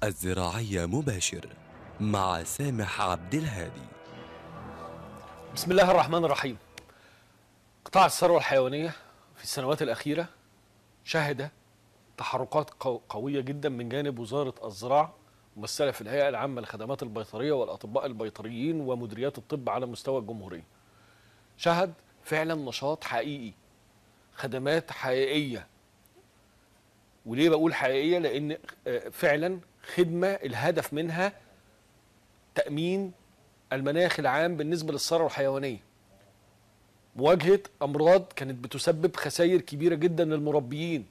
الزراعية مباشر مع سامح عبد الهادي. بسم الله الرحمن الرحيم. قطاع الثروة الحيوانية في السنوات الأخيرة شهد تحركات قوية جدا من جانب وزارة الزراعة ممثلة في الهيئة العامة للخدمات البيطرية والأطباء البيطريين ومديريات الطب على مستوى الجمهورية. شهد فعلا نشاط حقيقي، خدمات حقيقية. وليه بقول حقيقية؟ لأن فعلا خدمة الهدف منها تأمين المناخ العام بالنسبة للثروة الحيوانية، مواجهة أمراض كانت بتسبب خسائر كبيرة جدا للمربيين،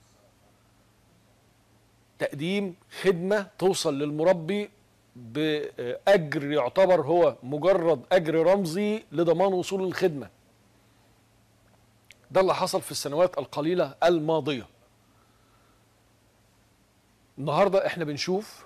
تقديم خدمة توصل للمربي بأجر يعتبر هو مجرد أجر رمزي لضمان وصول الخدمة. ده اللي حصل في السنوات القليلة الماضية. النهاردة احنا بنشوف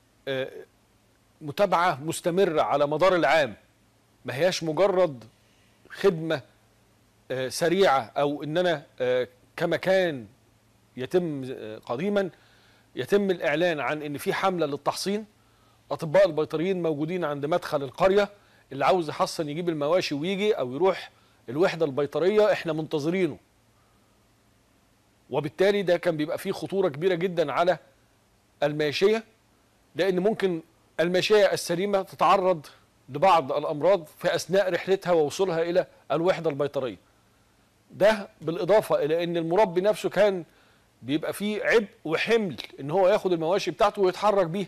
متابعة مستمرة على مدار العام، ما هياش مجرد خدمة سريعة أو إننا كما كان يتم قديما يتم الإعلان عن إن في حملة للتحصين. أطباء البيطريين موجودين عند مدخل القرية، اللي عاوز يحصن يجيب المواشي ويجي أو يروح الوحدة البيطرية إحنا منتظرينه. وبالتالي ده كان بيبقى فيه خطورة كبيرة جدا على الماشية، لأن ممكن الماشية السليمة تتعرض لبعض الأمراض في أثناء رحلتها ووصولها إلى الوحدة البيطرية. ده بالإضافة إلى أن المربي نفسه كان بيبقى فيه عبء وحمل إن هو ياخد المواشي بتاعته ويتحرك بيها.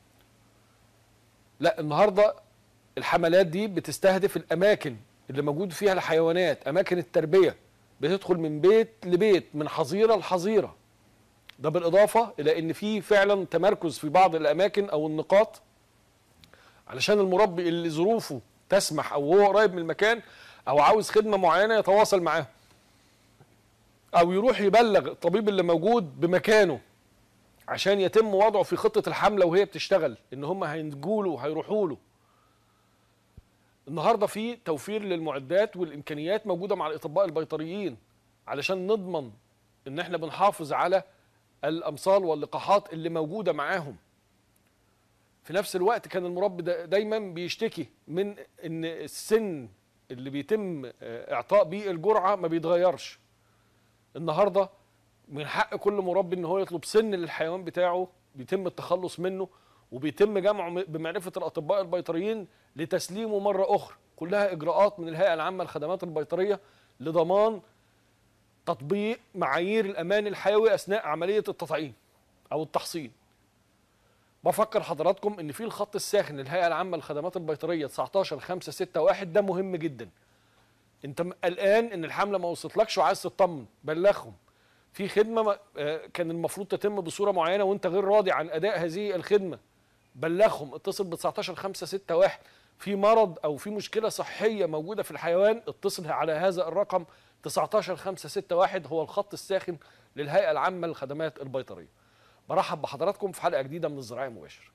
لا، النهاردة الحملات دي بتستهدف الأماكن اللي موجود فيها الحيوانات، أماكن التربية، بتدخل من بيت لبيت، من حظيرة لحظيرة. ده بالإضافة إلى أن في فعلا تمركز في بعض الأماكن أو النقاط علشان المربي اللي ظروفه تسمح أو هو قريب من المكان أو عاوز خدمة معينة يتواصل معاه أو يروح يبلغ الطبيب اللي موجود بمكانه عشان يتم وضعه في خطة الحملة وهي بتشتغل، إن هم هينجوا له وهيروحوا له. النهاردة في توفير للمعدات والإمكانيات موجودة مع الأطباء البيطريين علشان نضمن إن احنا بنحافظ على الأمصال واللقاحات اللي موجودة معاهم. في نفس الوقت كان المربي دايما بيشتكي من إن السن اللي بيتم إعطاء بيه الجرعة ما بيتغيرش. النهاردة من حق كل مربي ان هو يطلب سن للحيوان بتاعه، بيتم التخلص منه وبيتم جمعه بمعرفة الأطباء البيطريين لتسليمه مرة أخرى. كلها إجراءات من الهيئة العامة للخدمات البيطرية لضمان تطبيق معايير الأمان الحيوي أثناء عملية التطعيم أو التحصين. بفكر حضراتكم ان في الخط الساخن للهيئة العامة للخدمات البيطرية 19 5 6 1، ده مهم جدا. انت قلقان ان الحملة ما وصلتلكش وعايز تطمن، بلغهم في خدمة كان المفروض تتم بصورة معينة وانت غير راضي عن اداء هذه الخدمة، بلغهم، اتصل ب 19 5 6 1. في مرض او في مشكلة صحية موجودة في الحيوان، اتصل على هذا الرقم 19 5 6 1، هو الخط الساخن للهيئة العامة للخدمات البيطرية. برحب بحضراتكم في حلقة جديدة من الزراعية مباشر.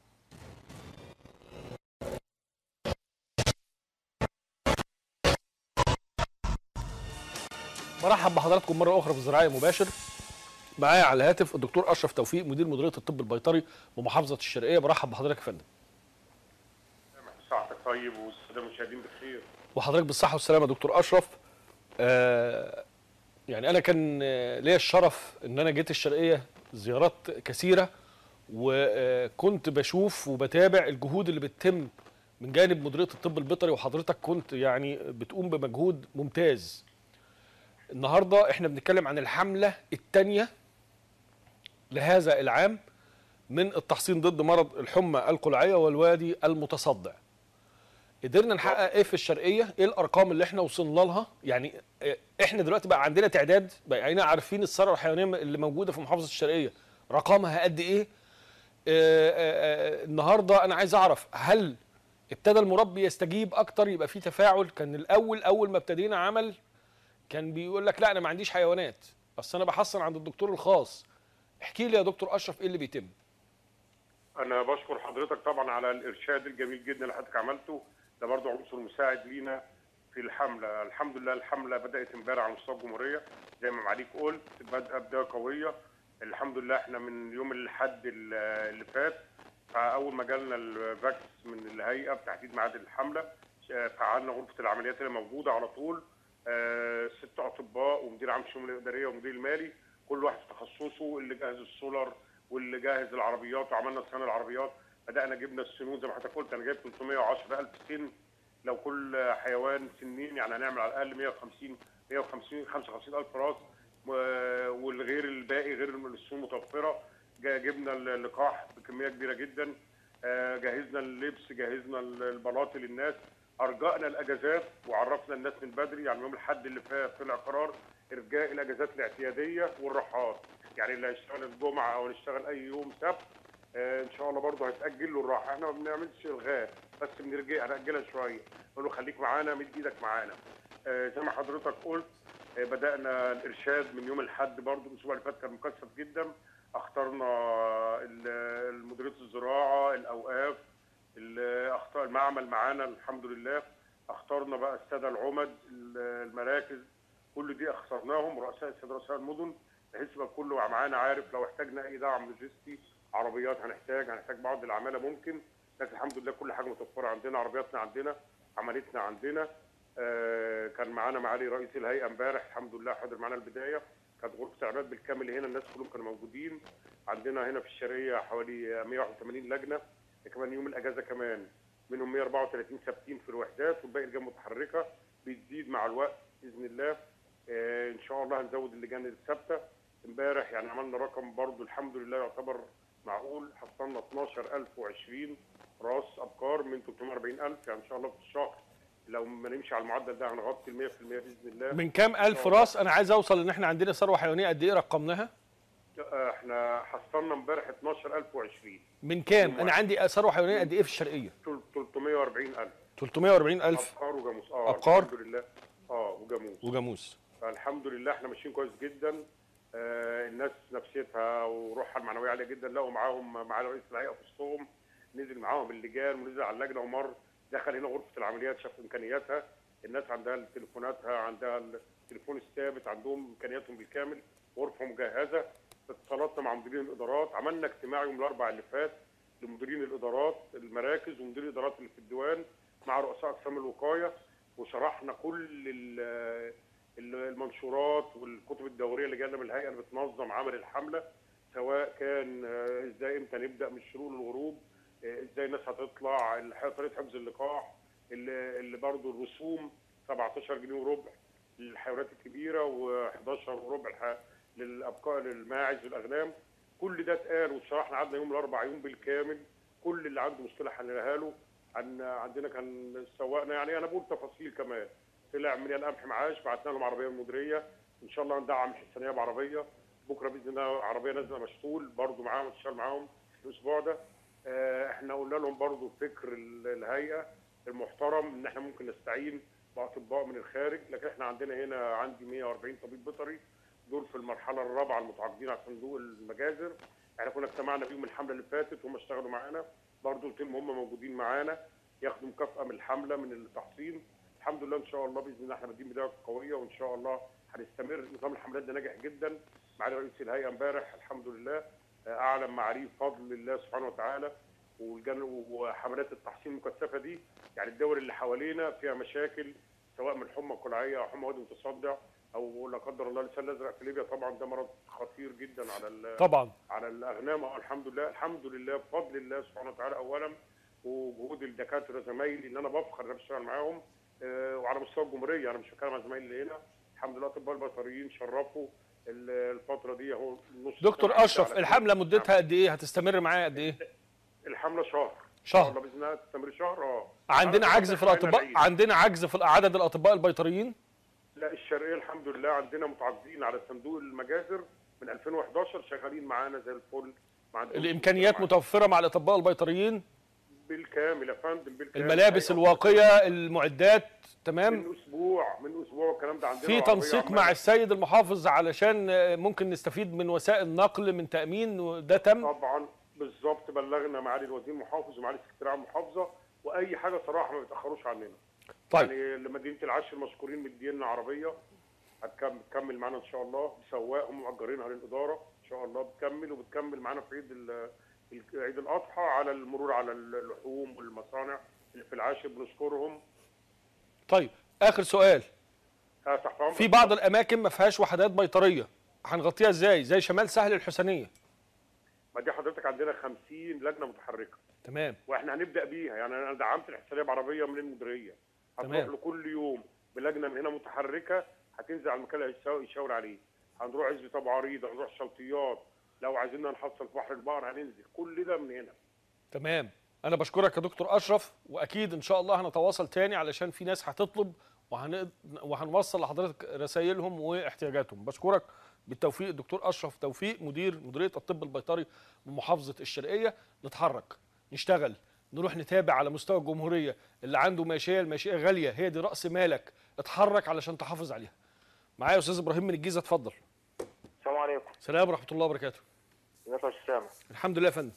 برحب بحضراتكم مرة أخرى في الزراعية مباشر. معايا على الهاتف الدكتور أشرف توفيق، مدير مديرية الطب البيطري بمحافظة الشرقية. برحب بحضرتك يا فندم. صحتك طيب والساده المشاهدين بخير. وحضرتك بالصحة والسلامة يا دكتور أشرف. يعني أنا كان ليا الشرف إن أنا جيت الشرقية زيارات كثيرة، وكنت بشوف وبتابع الجهود اللي بتتم من جانب مديرية الطب البيطري، وحضرتك كنت يعني بتقوم بمجهود ممتاز. النهاردة احنا بنتكلم عن الحملة الثانية لهذا العام من التحصين ضد مرض الحمى القلعية والوادي المتصدع. قدرنا نحقق ايه في الشرقية؟ ايه الارقام اللي احنا وصلنا لها؟ يعني احنا دلوقتي بقى عندنا تعداد، بقينا عارفين الثروة الحيوانية اللي موجودة في محافظة الشرقية رقمها قد ايه. النهاردة انا عايز اعرف، هل ابتدى المربي يستجيب اكتر، يبقى في تفاعل؟ كان الاول اول ما ابتدينا عمل كان بيقول لك لا انا ما عنديش حيوانات، بس انا بحصن عند الدكتور الخاص. احكي لي يا دكتور اشرف ايه اللي بيتم. انا بشكر حضرتك طبعا على الارشاد الجميل جدا اللي حضرتك عملته، ده برضه عنصر مساعد لينا في الحمله. الحمد لله الحمله بدات امبارح على مستوى الجمهوريه زي ما معاليك قلت، بدأ بدايه قويه. الحمد لله احنا من يوم الاحد اللي فات، اول ما جالنا الفاكس من الهيئه بتحديد ميعاد الحمله، فعلنا غرفه العمليات اللي موجوده على طول. 6 اطباء ومدير عام الشؤون الاداريه ومدير المالي، كل واحد في تخصصه، اللي جاهز السولر واللي جاهز العربيات، وعملنا صيانه العربيات. بدانا جبنا السنون زي ما حضرتك قلت، انا جايب 310,000 سن. لو كل حيوان سنين يعني هنعمل على الاقل 55,000 راس، والغير الباقي غير السنون متوفره. جبنا اللقاح بكميه كبيره جدا، جهزنا اللبس، جهزنا البلاط للناس، ارجأنا الاجازات وعرفنا الناس من بدري. يعني يوم الاحد اللي فات طلع قرار ارجاء الاجازات الاعتياديه والراحات، يعني اللي هيشتغل الجمعه او هيشتغل اي يوم سبت ان شاء الله برضه هيتاجل له الراحه. احنا ما بنعملش الغاء، بس هنأجلها شويه، نقول له خليك معانا، مد ايدك معانا. زي ما حضرتك قلت، بدأنا الارشاد من يوم الاحد برضه. الاسبوع اللي فات كان مكثف جدا، اخترنا مديريه الزراعه، الاوقاف، اختار المعمل معانا الحمد لله، اخترنا بقى الساده العمد، المراكز، كل دي اخترناهم، رؤساء المدن، بحيث يبقى كله معانا عارف لو احتاجنا اي دعم لوجستي، عربيات هنحتاج بعض العماله ممكن، لكن الحمد لله كل حاجه متوفره عندنا، عربياتنا عندنا، عملتنا عندنا. كان معانا معالي رئيس الهيئه امبارح الحمد لله، حضر معانا البدايه، كانت غرفه اعداد بالكامل هنا، الناس كلهم كانوا موجودين. عندنا هنا في الشرقيه حوالي 181 لجنه، كمان يوم الاجازه كمان منهم 134 ثابتين في الوحدات، والباقي لجان متحركه بتزيد مع الوقت باذن الله. ان شاء الله هنزود اللجان الثابته. امبارح يعني عملنا رقم برضو الحمد لله يعتبر معقول، حصلنا 12,020 راس ابقار من 340,000، يعني ان شاء الله في الشهر لو ما نمشي على المعدل ده هنغطي ال 100% باذن الله. من كام الف راس؟ انا عايز اوصل ان احنا عندنا ثروه حيوانيه قد ايه رقمناها؟ احنا حصلنا امبارح 12,020. من كام؟ انا عندي ثروه حيوانيه قد ايه في الشرقيه؟ 340,000. 340,000 ابقار وجاموس. ابقار الحمد لله. وجاموس. فالحمد لله احنا ماشيين كويس جدا. الناس نفسيتها وروحها المعنويه عاليه جدا، لقوا معانا رئيس الهيئه في وسطهم، نزل معاهم اللجان ونزل على اللجنه ومر، دخل هنا غرفه العمليات، شاف امكانياتها، الناس عندها تليفوناتها، عندها التليفون الثابت، عندهم امكانياتهم بالكامل، غرفه مجهزه. اتصالاتنا مع مديرين الادارات، عملنا اجتماع يوم الاربعاء اللي فات لمديرين الادارات المراكز ومديرين الادارات اللي في الديوان مع رؤساء اقسام الوقايه، وشرحنا كل المنشورات والكتب الدوريه اللي جايه من الهيئه اللي بتنظم عمل الحمله، سواء كان ازاي امتى نبدا من الشروق للغروب، ازاي الناس هتطلع، طريقه حفظ اللقاح، اللي برضه الرسوم 17 جنيه وربع للحيوانات الكبيره و11 وربع للابقار للماعز والاغنام. كل ده اتقال وشرحنا، قعدنا يوم الاربعاء يوم بالكامل، كل اللي عنده مشكله حلناها له. عندنا كان سواقنا، يعني انا بقول تفاصيل كمان، طلع من القمح معاش، بعتنا لهم عربيه المديريه، ان شاء الله هندعم الحسنيه بعربيه بكره باذن الله، عربيه نازله مشطول برضو معاهم، تشتغل معاهم الاسبوع ده. احنا قلنا لهم برضو فكر الهيئه المحترم ان احنا ممكن نستعين باطباء من الخارج، لكن احنا عندي 140 طبيب بيطري، دول في المرحله الرابعه المتعاقدين على صندوق المجازر. احنا كنا اجتمعنا بيهم الحمله اللي فاتت وهم اشتغلوا معانا، برضو قلت لهم هم موجودين معانا ياخدوا مكافاه من الحمله من التحصين. الحمد لله ان شاء الله باذن الله احنا بادئين بدايه قويه، وان شاء الله هنستمر. نظام الحملات ده ناجح جدا، معالي رئيس الهيئه امبارح الحمد لله اعلن معاليه بفضل الله سبحانه وتعالى، وحملات التحصين المكثفه دي، يعني الدول اللي حوالينا فيها مشاكل سواء من الحمى القلعيه او حمى وادي متصدع او لا قدر الله اللسان الازرق في ليبيا، طبعا ده مرض خطير جدا على الاغنام. الحمد لله بفضل الله سبحانه وتعالى اولا، وجهود الدكاتره زمايلي اللي انا بفخر ان انا بشتغل معاهم، وعلى مستوى الجمهوريه، انا مش بتكلم عن زمايلي اللي هنا، الحمد لله اطباء البيطريين شرفوا الفتره دي اهو. دكتور اشرف، الحمله مدتها قد ايه؟ هتستمر معايا قد ايه؟ الحمله شهر ان شاء الله باذن الله تستمر شهر. عندنا عجز في الاطباء، عندنا عجز في عدد الاطباء البيطريين؟ لا، الشرقيه الحمد لله عندنا متعاقدين على صندوق المجازر من 2011 شغالين معانا زي الفل. الامكانيات متوفره مع الاطباء البيطريين بالكامل يا فندم، بالكامل، الملابس الواقيه، المعدات تمام. من اسبوع الكلام ده عندنا. في تنسيق مع السيد المحافظ علشان ممكن نستفيد من وسائل نقل من تامين، وده تم طبعا بالظبط. بلغنا معالي الوزير المحافظ ومعالي السكرتير عام المحافظه، واي حاجه صراحه ما بيتاخروش عننا. طيب يعني لمدينه العاشر مشكورين مدينا عربيه هتكمل معانا ان شاء الله بسواق هم مأجرينها للاداره، شاء الله بتكمل معانا في عيد الاضحى على المرور على اللحوم والمصانع اللي في العاشر، بنشكرهم. طيب اخر سؤال، تحت امرك. في بعض الاماكن ما فيهاش وحدات بيطريه، هنغطيها ازاي؟ زي شمال سهل الحسينيه. ما دي حضرتك عندنا 50 لجنه متحركه. تمام. واحنا هنبدا بيها، يعني انا دعمت الحسابيه بعربيه من المديريه، هتروح له كل يوم بلجنه من هنا متحركه، هتنزل على المكان اللي يشاور عليه. هنروح عزبه ابو عريضه، هنروح شلطيات، لو عايزيننا نحصل في بحر البقر هننزل، كل ده من هنا. تمام. انا بشكرك يا دكتور اشرف، واكيد ان شاء الله هنتواصل تاني علشان في ناس هتطلب وهنوصل لحضرتك رسائلهم واحتياجاتهم. بشكرك بالتوفيق الدكتور اشرف توفيق، مديريه الطب البيطري بمحافظه الشرقيه. نتحرك، نشتغل، نروح نتابع على مستوى الجمهوريه. اللي عنده ماشيه، الماشيه غاليه، هي دي راس مالك، اتحرك علشان تحافظ عليها. معايا استاذ ابراهيم من الجيزه، اتفضل. السلام عليكم. السلام ورحمه الله وبركاته. ازيك يا استاذ سامح؟ الحمد لله يا فندم.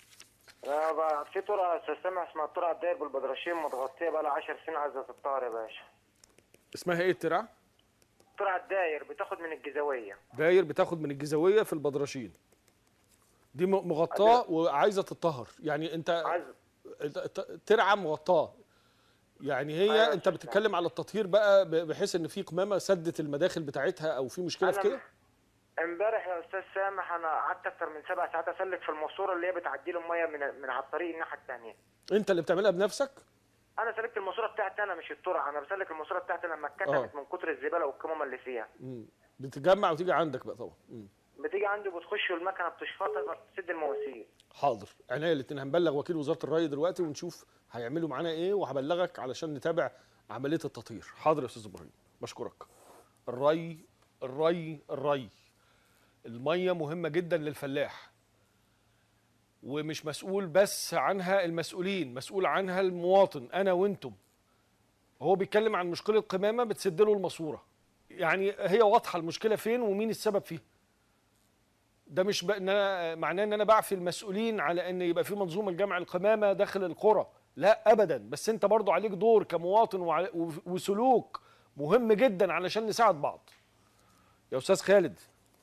انا في طرقه يا استاذ سامح اسمها الطرقه الداير بالبدرشين، متغطيه بقى لها 10 سنين عايزه تتطهر يا باشا. اسمها ايه الترعه؟ الطرقه الداير بتاخد من الجزاويه. داير بتاخد من الجزاويه في البدرشين. دي مغطاه وعايزه تتطهر، يعني انت ترعه مغطاه، يعني هي أيوة انت بتتكلم على التطهير بقى بحيث ان في قمامه سدت المداخل بتاعتها او في مشكله في كده؟ امبارح يا استاذ سامح انا قعدت اكتر من 7 ساعات اسلك في الماسوره اللي هي بتعدي له الميه من على الطريق الناحيه الثانيه. انت اللي بتعملها بنفسك؟ انا سلكت الماسوره بتاعتي انا، مش الطرق، انا بسلك الماسوره بتاعتي لما اتكتمت من كتر الزباله والقمامه اللي فيها. بتتجمع وتيجي عندك بقى طبعا. بتيجي عندي وبتخش والمكنه بتشفطها فتسد المواسير. حاضر، عينيا الاثنين. هنبلغ وكيل وزاره الري دلوقتي ونشوف هيعملوا معانا ايه، وهبلغك علشان نتابع عمليه التطهير. حاضر يا استاذ ابراهيم، بشكرك. الري الري الري، الميه مهمه جدا للفلاح، ومش مسؤول بس عنها المسؤولين، مسؤول عنها المواطن، انا وانتم. هو بيتكلم عن مشكله قمامه بتسد له الماسوره، يعني هي واضحه المشكله فين ومين السبب فيها. ده مش ان انا معناه ان انا بعفي المسؤولين على ان يبقى في منظومه لجمع القمامه داخل القرى، لا ابدا، بس انت برضو عليك دور كمواطن وسلوك مهم جدا علشان نساعد بعض. يا استاذ خالد.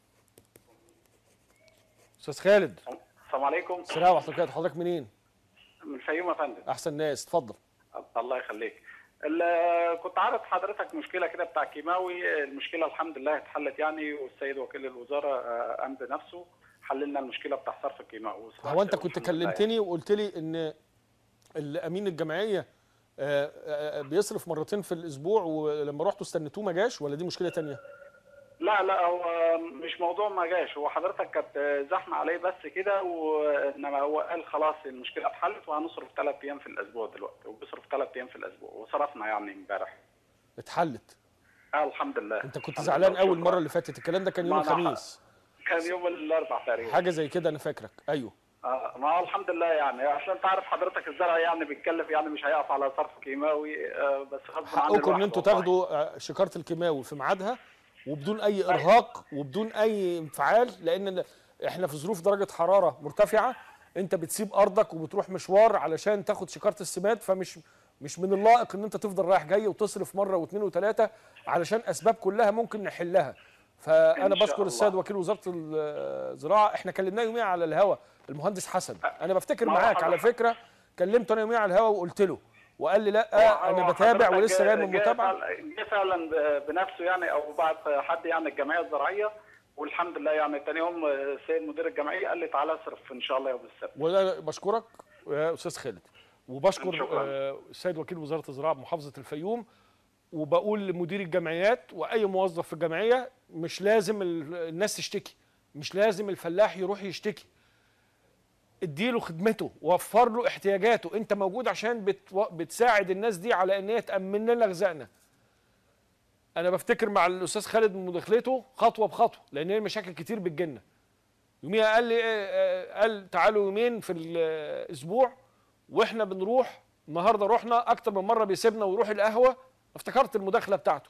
استاذ خالد. السلام عليكم. السلام ورحمه الله وبركاته. حضرتك منين؟ من الفيوم يا فندم. احسن ناس، اتفضل. الله يخليك. كنت عارض حضرتك مشكله كده بتاع كيماوي، المشكله الحمد لله اتحلت يعني، والسيد وكيل الوزاره قام بنفسه حل لنا المشكله بتاع صرف الكيماوي. هو انت كنت كلمتني وقلت لي ان الامين الجمعيه بيصرف مرتين في الاسبوع، ولما رحتوا استنيتوه ما جاش، ولا دي مشكله ثانيه؟ لا هو مش موضوع ما جاش، هو حضرتك كانت زحمه عليه بس كده، وانما هو قال خلاص المشكله اتحلت وهنصرف 3 ايام في الاسبوع دلوقتي، وبيصرف 3 ايام في الاسبوع، وصرفنا يعني امبارح. اتحلت؟ الحمد لله. انت كنت زعلان اول مره اللي فاتت، الكلام ده كان يوم الخميس. كان يوم الاربعاء تقريبا، حاجه زي كده انا فاكرك. ايوه. ما هو الحمد لله يعني، عشان انت عارف حضرتك الزرع يعني بيتكلف، يعني مش هيقف على صرف كيماوي، بس غصب عن حقكم ان انتوا تاخدوا شكاره الكيماوي في ميعادها وبدون اي ارهاق وبدون اي انفعال، لان احنا في ظروف درجه حراره مرتفعه، انت بتسيب ارضك وبتروح مشوار علشان تاخد شكاره السماد، مش من اللائق ان انت تفضل رايح جاي وتصرف مره واثنين وثلاثه علشان اسباب كلها ممكن نحلها. فانا بشكر السيد وكيل وزاره الزراعه، احنا كلمناه يوميا على الهوا المهندس حسن، انا بفتكر معاك على فكره، كلمته انا يوميا على الهوا وقلت له، وقال لي لا انا بتابع ولسه جاي من متابعه. جه فعلا بنفسه يعني، او بعت حد يعني الجمعيه الزراعيه، والحمد لله يعني ثاني يوم السيد مدير الجمعيه قال لي تعالى اصرف ان شاء الله يوم السبت. وانا بشكرك يا استاذ خالد، وبشكر السيد وكيل وزاره الزراعه بمحافظه الفيوم، وبقول لمدير الجمعيات واي موظف في الجمعيه مش لازم الناس تشتكي، مش لازم الفلاح يروح يشتكي، اديله خدمته، وفر له احتياجاته، انت موجود عشان بتساعد الناس دي على ان هي تامن لنا غذائنا. انا بفتكر مع الاستاذ خالد من مداخلته خطوه بخطوه، لان هي مشاكل كتير بتجيلنا. يوميها قال لي قال تعالوا يومين في الاسبوع، واحنا بنروح، النهارده رحنا اكتر من مره، بيسيبنا ويروح القهوه، افتكرت المداخله بتاعته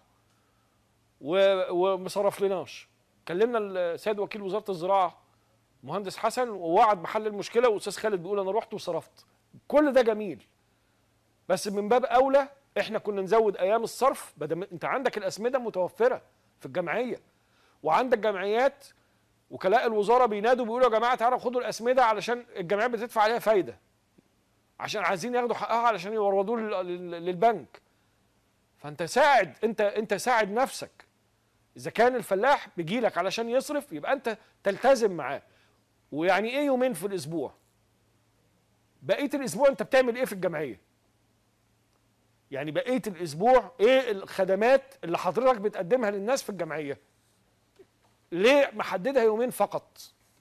وما صرفلناش. كلمنا السيد وكيل وزاره الزراعه مهندس حسن ووعد بحل المشكله، واستاذ خالد بيقول انا رحت وصرفت. كل ده جميل، بس من باب اولى احنا كنا نزود ايام الصرف، بدل انت عندك الاسمده متوفره في الجمعيه، وعندك جمعيات وكلاء الوزاره بينادوا بيقولوا يا جماعه تعالوا خدوا الاسمده علشان الجمعيات بتدفع عليها فايده، عشان عايزين ياخدوا حقها علشان يوردوه للبنك. فانت ساعد، انت ساعد نفسك. اذا كان الفلاح بيجي لك علشان يصرف يبقى انت تلتزم معاه. ويعني ايه يومين في الاسبوع؟ بقيه الاسبوع انت بتعمل ايه في الجمعيه؟ يعني بقيه الاسبوع ايه الخدمات اللي حضرتك بتقدمها للناس في الجمعيه؟ ليه محددها يومين فقط؟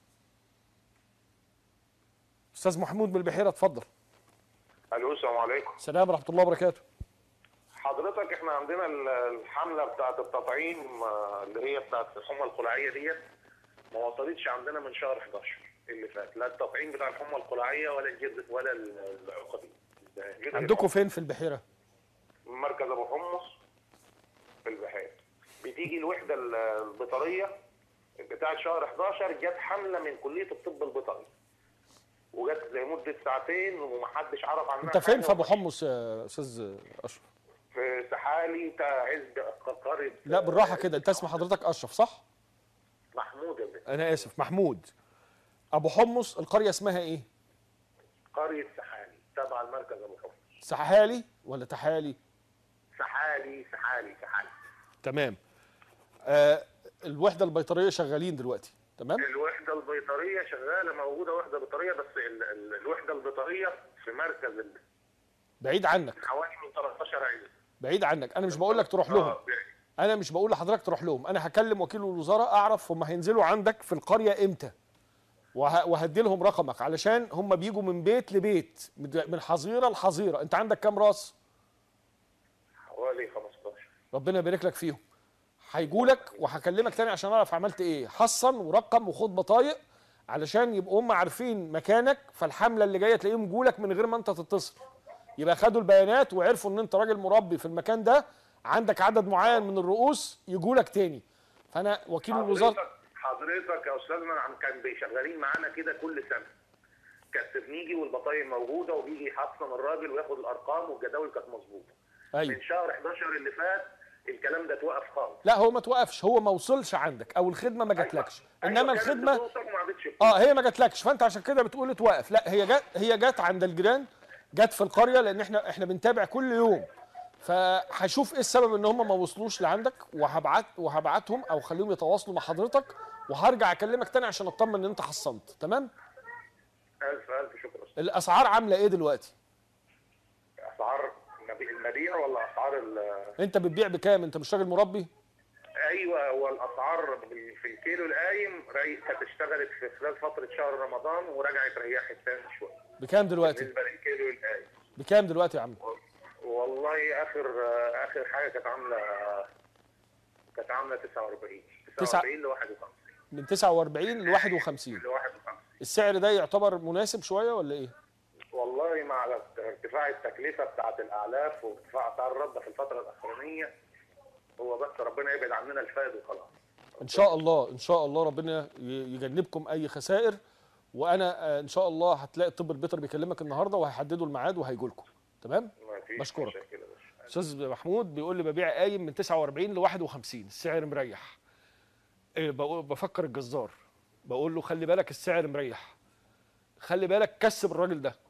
استاذ محمود من البحيره اتفضل. الو السلام عليكم. السلام ورحمه الله وبركاته. حضرتك احنا عندنا الحمله بتاعه التطعيم اللي هي بتاعه الحمى القلعيه ديت ما وصلتش عندنا من شهر 11 اللي فات، لا التطعيم بتاع الحمى القلعيه ولا الجرد ولا العقدي. عندكم فين في البحيره؟ مركز ابو حمص في البحيره. بتيجي الوحده البيطريه بتاعه شهر 11 جت حمله من كليه الطب البيطري وجت لمده ساعتين ومحدش عرف عنها. انت فين في ابو حمص يا استاذ اشرف؟ في سحالي عزب قريه. لا بالراحه كده، انت اسم حضرتك اشرف صح؟ محمود يا بيه. انا اسف محمود. ابو حمص القريه اسمها ايه؟ قريه سحالي تبع المركز ابو حمص. سحالي ولا تحالي؟ سحالي. تمام. الوحده البيطريه شغالين دلوقتي تمام؟ الوحده البيطريه شغاله، موجوده وحده بيطريه، بس الوحده البيطريه في مركز بعيد عنك، حوالي من 13 عيله. بعيد عنك. انا مش بقول لك تروح لهم، انا مش بقول لحضرتك تروح لهم، انا هكلم وكيل الوزاره اعرف هم هينزلوا عندك في القريه امتى، وهدي لهم رقمك علشان هم بيجوا من بيت لبيت، من حظيره لحظيره. انت عندك كام راس؟ حوالي 15. ربنا يبارك لك فيهم. هيجوا لك وهكلمك تاني عشان اعرف عملت ايه. حصن ورقم وخد بطايق علشان يبقوا هم عارفين مكانك، فالحمله اللي جايه تلاقيهم جولك من غير ما انت تتصل. يبقى خدوا البيانات وعرفوا ان انت راجل مربي في المكان ده، عندك عدد معين من الرؤوس يجولك تاني. فانا وكيل الوزاره. حضرتك يا استاذنا كان بيشغلين معانا كده كل سنه. كانت بنيجي والبطايق موجوده وبيجي يحصن الراجل وياخد الارقام والجداول كانت مظبوطه. أيوة. من شهر 11 اللي فات الكلام ده اتوقف خالص. لا هو ما توقفش، هو ما وصلش عندك او الخدمه ما جاتلكش. أيوة. انما الخدمه ما هي ما جاتلكش، فانت عشان كده بتقول اتوقف. لا هي جت عند الجيران، جت في القريه، لان احنا بنتابع كل يوم. فهشوف ايه السبب ان هم ما وصلوش لعندك، وهبعتهم او خليهم يتواصلوا مع حضرتك، وهرجع اكلمك تاني عشان اطمن ان انت حصنت. تمام؟ الف شكر. الاسعار عامله ايه دلوقتي؟ اسعار المبيع ولا اسعار انت بتبيع بكام؟ انت مش راجل مربي؟ ايوه، هو الاسعار في الكيلو القايم كانت اشتغلت في خلال فتره شهر رمضان ورجعت ريحت تاني شويه. بكام دلوقتي؟ بالنسبه للكيلو القايم بكام دلوقتي يا عم؟ والله اخر حاجه كانت عامله 49 ل 51. من 49 ل 51. السعر ده يعتبر مناسب شويه ولا ايه؟ والله مع ارتفاع التكلفه بتاعه الاعلاف وارتفاع اسعار الرده في الفتره الاخرانيه، هو بس ربنا يبعد عننا الفائد وخلاص. ان شاء الله ان شاء الله ربنا يجنبكم اي خسائر. وانا ان شاء الله هتلاقي الطب البيطري بيكلمك النهارده وهيحددوا الميعاد وهيجوا لكم. تمام؟ بشكرك. استاذ محمود بيقول لي ببيع قايم من 49 ل 51، السعر مريح. بفكر الجزار بقول له خلي بالك السعر مريح، خلي بالك كسب الراجل ده.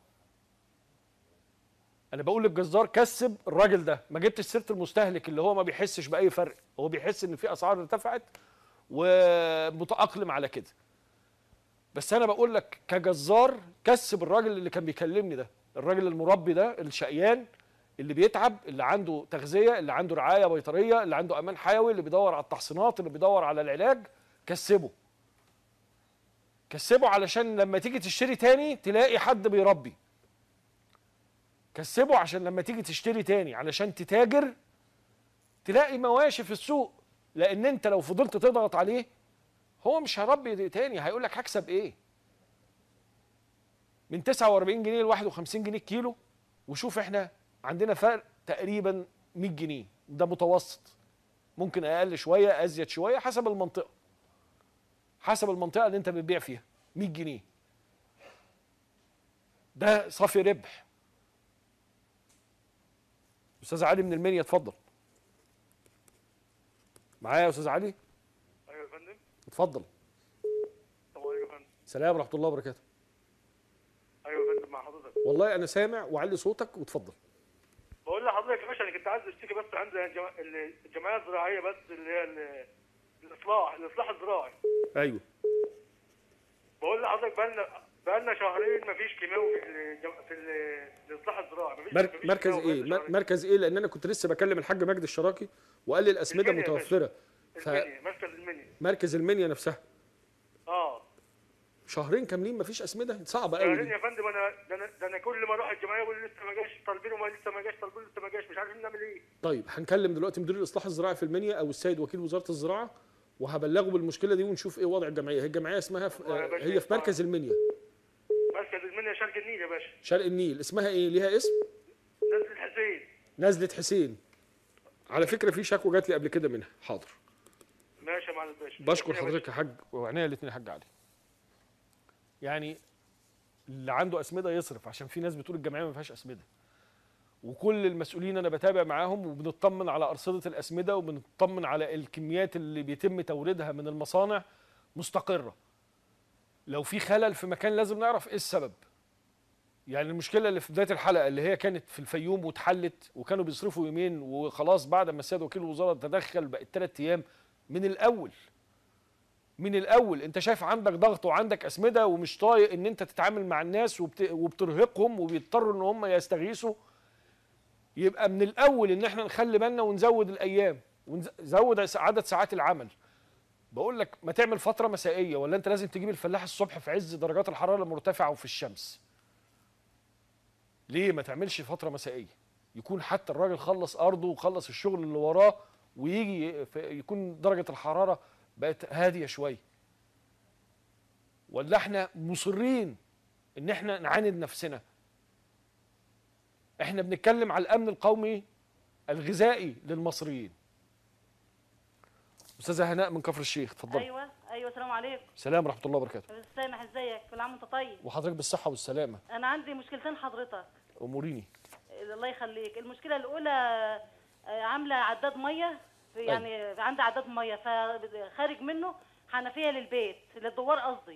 انا بقول للجزار كسب الراجل ده، ما جبتش سيره المستهلك اللي هو ما بيحسش باي فرق، هو بيحس ان في اسعار ارتفعت ومتاقلم على كده. بس انا بقول لك كجزار كسب الراجل اللي كان بيكلمني ده، الراجل المربي ده الشقيان اللي بيتعب، اللي عنده تغذيه، اللي عنده رعايه بيطريه، اللي عنده امان حيوي، اللي بيدور على التحصينات، اللي بيدور على العلاج. كسبه علشان لما تيجي تشتري تاني تلاقي حد بيربي. كسبه عشان لما تيجي تشتري تاني علشان تتاجر تلاقي مواشي في السوق، لان انت لو فضلت تضغط عليه هو مش هيربي تاني، هيقول لك هكسب ايه؟ من 49 جنيه ل 51 جنيه الكيلو، وشوف احنا عندنا فرق تقريبا 100 جنيه، ده متوسط، ممكن اقل شويه ازيد شويه حسب المنطقه، حسب المنطقه اللي انت بتبيع فيها. 100 جنيه ده صافي ربح. استاذ علي من المنيا اتفضل. معايا يا استاذ علي؟ ايوه يا فندم. اتفضل. السلام ورحمه الله وبركاته. ايوه يا فندم مع حضرتك. والله انا سامع وعلي صوتك واتفضل. بقول لحضرتك يا باشا انا كنت عايز اشتكي بس عند الجمعيه الزراعيه بس اللي هي الاصلاح الزراعي. ايوه. بقول لحضرتك بقالنا شهرين مفيش كيماوي في الاصلاح الزراعي. مفيش مركز ايه؟ مركز ايه؟ لان انا كنت لسه بكلم الحاج مجدي الشراكي وقال لي الاسمده متوفره. مركز المنيا. مركز المنيا نفسها. اه شهرين كاملين مفيش اسمده، صعبه قوي. شهرين يا فندم. انا كل ما اروح الجمعيه يقول لي لسه ما جاش، طالبينه لسه ما جاش، طالبينه لسه ما جاش، مش عارفين نعمل ايه. طيب هنكلم دلوقتي مدير الاصلاح الزراعي في المنيا او السيد وكيل وزاره الزراعه وهبلغه بالمشكله دي ونشوف ايه وضع الجمعيه. هي الجمعيه اسمها هي في مركز المنيا. مركز المنيا شرق النيل يا باشا. شرق النيل. اسمها ايه؟ ليها اسم؟ نزلة حسين. نزلة حسين. على فكره في شكوى جات لي قبل كده منها. حاضر. ماشي يا معلم باشا. بشكر حضرتك يا حاج وعينيا الاثنين يا حاج علي. يعني اللي عنده اسمده يصرف، عشان في ناس بتقول الجمعيه ما فيهاش اسمده. وكل المسؤولين انا بتابع معاهم وبنطمن على ارصده الاسمده وبنطمن على الكميات اللي بيتم توريدها من المصانع مستقره. لو في خلل في مكان لازم نعرف ايه السبب. يعني المشكله اللي في بدايه الحلقه اللي هي كانت في الفيوم واتحلت وكانوا بيصرفوا يومين وخلاص بعد ما السيد وكيل الوزاره تدخل بقت 3 ايام. من الاول انت شايف عندك ضغط وعندك اسمده ومش طايق ان انت تتعامل مع الناس وبترهقهم وبيضطروا ان هم يستغيثوا. يبقى من الاول ان احنا نخلي بالنا ونزود الايام ونزود عدد ساعات العمل. بقول لك ما تعمل فتره مسائيه، ولا انت لازم تجيب الفلاح الصبح في عز درجات الحراره المرتفعه وفي الشمس. ليه ما تعملش فتره مسائيه؟ يكون حتى الراجل خلص ارضه وخلص الشغل اللي وراه ويجي يكون درجه الحراره بقت هاديه شويه. ولا احنا مصرين ان احنا نعاند نفسنا؟ احنا بنتكلم على الامن القومي الغذائي للمصريين. استاذه هناء من كفر الشيخ، اتفضلي. ايوه السلام عليكم. السلام ورحمه الله وبركاته. سامح ازيك؟ كل عام وانت طيب. وحضرتك بالصحه والسلامه. انا عندي مشكلتين حضرتك. اموريني. الله يخليك. المشكله الاولى عامله عداد ميه، يعني عندي عداد ميه فخارج منه حنفيه للبيت للدوار، قصدي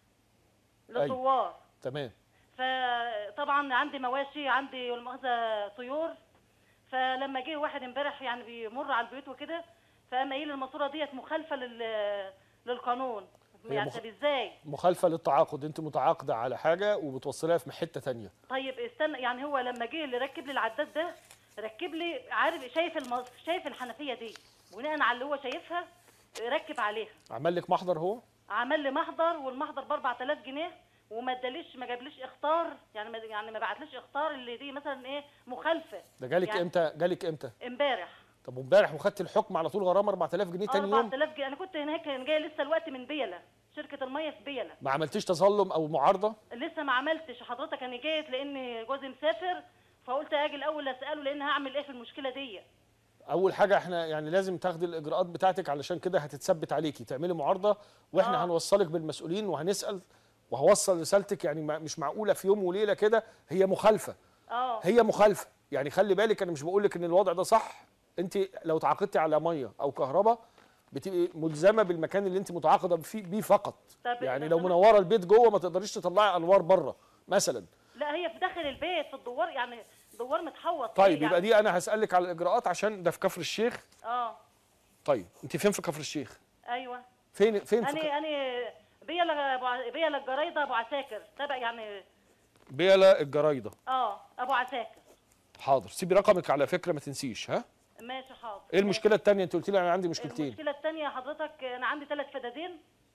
للدوار. تمام. فطبعا عندي مواشي، عندي والمؤاخذه طيور. فلما جه واحد امبارح يعني بيمر على البيوت وكده فقام قايل الماسوره ديت مخالفه للقانون. يعني طب ازاي؟ مخالفه للتعاقد، انت متعاقده على حاجه وبتوصلها في حته ثانيه. طيب استنى، يعني هو لما جه اللي ركب لي العداد ده ركب لي، عارف شايف الحنفيه دي، بناء على اللي هو شايفها ركب عليها. عمل لك محضر؟ هو عمل لي محضر، والمحضر ب 4000 جنيه وما اداليش، ما جابليش اخطار، يعني ما بعتليش اخطار اللي دي مثلا ايه مخالفه. ده جالك يعني امتى؟ جالك امتى؟ امبارح. طب وامبارح وخدت الحكم على طول غرامه 4000 جنيه تاني يوم؟ 4000 جنيه. انا كنت هناك، كان جاي لسه الوقت من بيله، شركه الميه في بيله. ما عملتيش تظلم او معارضه؟ لسه ما عملتش حضرتك. انا جيت لان جوزي مسافر فقلت اجي الاول اساله لان هعمل ايه في المشكله دي. اول حاجه احنا يعني لازم تاخدي الاجراءات بتاعتك علشان كده هتتثبت عليكي، تعملي معارضه واحنا هنوصلك بالمسؤولين وهنسال وهوصل رسالتك. يعني مش معقوله في يوم وليله كده، هي مخالفه. هي مخالفه. يعني خلي بالك، انا مش بقول لك ان الوضع ده صح. انت لو تعاقدتي على ميه او كهرباء بتبقي ملزمه بالمكان اللي انت متعاقده بيه فقط. يعني لو منوره البيت جوه ما تقدريش تطلعي انوار بره مثلا. لا هي في داخل البيت في الدوار، يعني دوار متحوط. طيب يعني يبقى دي انا هسالك على الاجراءات عشان ده في كفر الشيخ. طيب انت فين في كفر الشيخ؟ ايوه. فين انا بيلا الجرايده ابو عساكر، تبع يعني بيلا الجرايده. ابو عساكر. حاضر، سيبي رقمك على فكره ما تنسيش. ها ماشي حاضر. ايه المشكله الثانيه؟ انت قلت لي انا عندي مشكلتين. المشكله الثانيه حضرتك انا عندي 3 فدادين،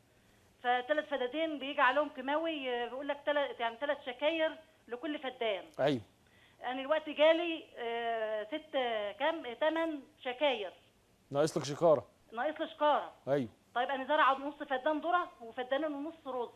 ف3 فدادين بيجي عليهم كيماوي، بيقول لك 3 شكاير لكل فدان. ايوه. انا الوقت جالي 8 شكاير. ناقص لك شكاره. ناقص لي شكاره. ايوه. طيب انا زرعه نص فدان ذره وفدانين ونص رز.